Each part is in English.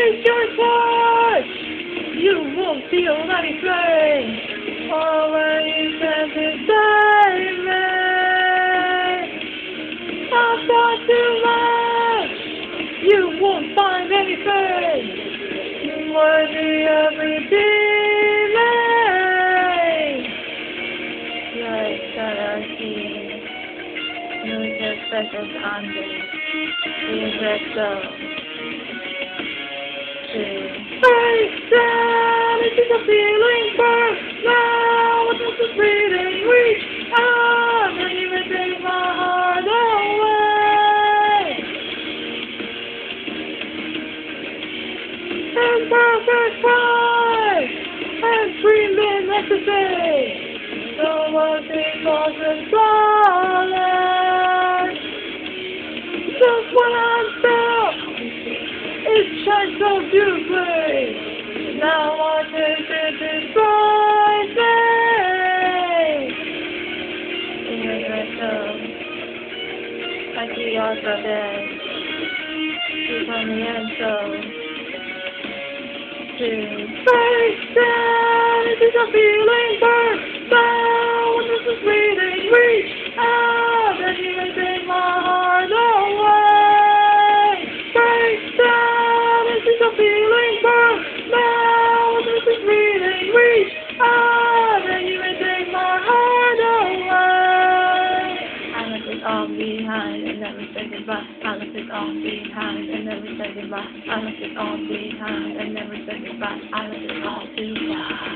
Raise your voice! You won't feel anything! Or when you can decide me! I've got too much! You won't find anything! Worthy of redeeming! Like that I see. Muchas veces antes y resto to face down. It is a feeling burst now. What does the breathing reach out? And you may take my heart away. And perfect pride and screaming ecstasy. So what it wasn't solid. Just when I'm stuck, it shines so beautifully. Now what is it destroys me? Y regreso aquí otra vez y comienzo to face down. It is a feeling burst down. What does this reading reach out? And you may take my heart away. Break down. It is a feeling burst down. What does this reading reach out? And you may take my heart away. I left it all behind and never said goodbye. I left it all behind and never said goodbye. I left it all behind and never said goodbye. I left it all behind.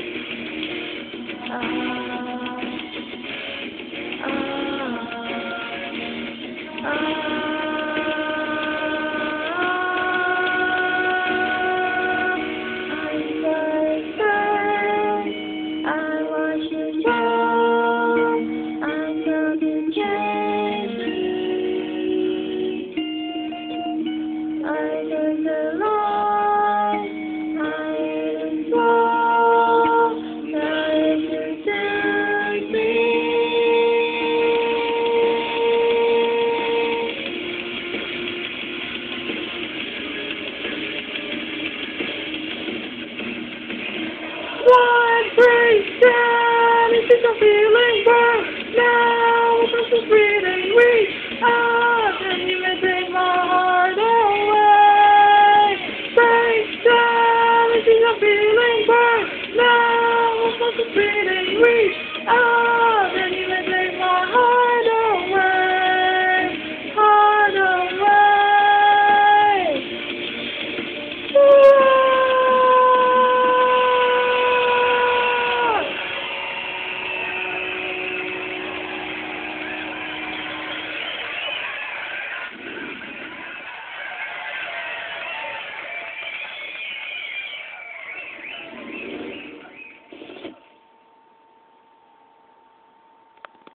One breaks down, it is a feeling burst now. What does this reading reach out? And you may take my heart away. Breaks down, it is a feeling burst now. What does this reading reach out?